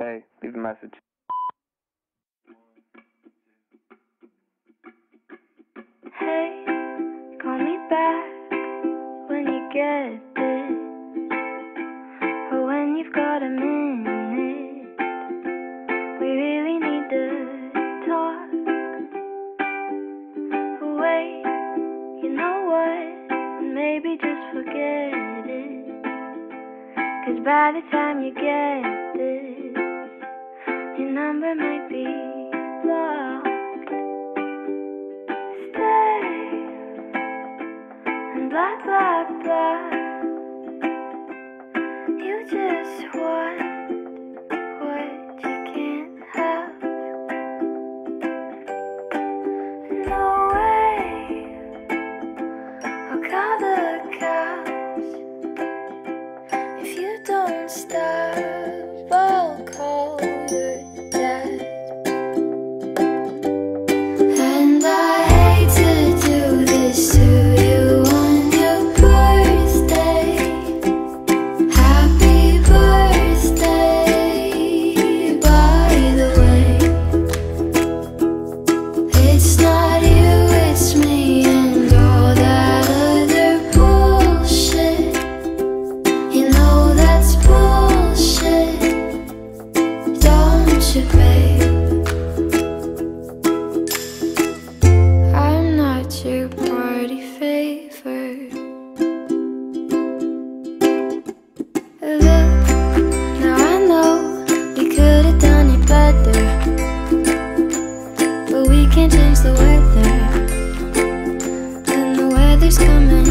Hey, leave a message. Hey, call me back when you get this, or when you've got a minute. We really need to talk. But wait, you know what? Maybe just forget it. 'Cause by the time you get this, your number might be blocked. Stay and blah blah blah. You just want what you can't have. No way, I'll call the cops. If you don't stop, I'll call your dad. And I hate to do this to you on your birthday. Happy birthday, by the way. It's not you, it's me and all that other bullshit. You know that's bullshit, don't you, babe? I'm not your party favor. Look, now I know we could have done it better, but we can't change the weather, and the weather's coming.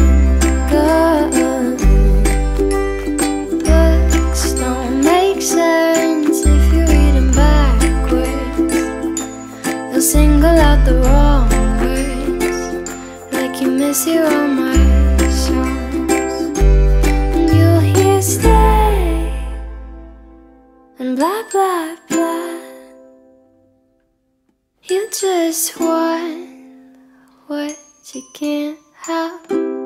Books don't make sense if you read them backwards. They'll single out the wrong words, like you mishear all my songs. And you'll hear stay and blah blah blah. You just want what you can't have.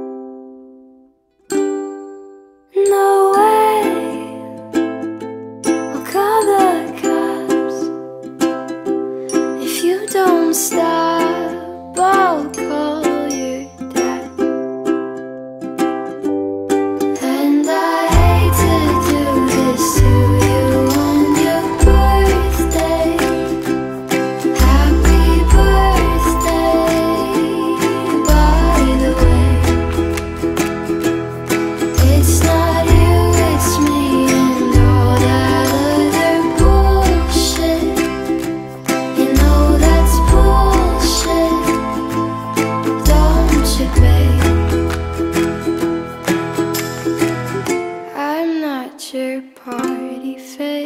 No way, I'll call the cops. If you don't stop, I'll call your dad. And I hate to do this to you on your birthday. Happy birthday, by the way. It's not you, it's me and all that other bullshit. You know that's bullshit, don't you, babe? I'm not your party favor.